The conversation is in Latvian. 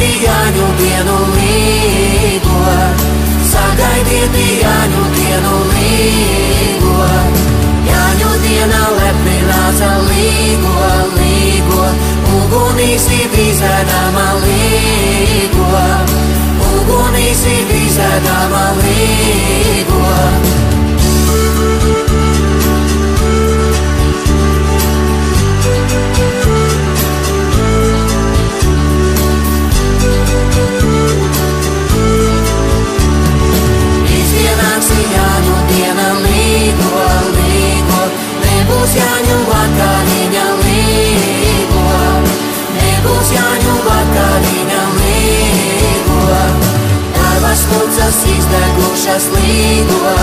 Jāņu dienu līgo, sagaidiet Jāņu dienu līgo. Jāņu diena lepni nāca līgo, līgo, ugunīs izēdama līgo, ugunīs izēdama līgo. Jāņu diena līgo, līgo, nebūs Jāņu vakariņa līgo, nebūs Jāņu vakariņa līgo. Tavas mucas izdegušas līgo,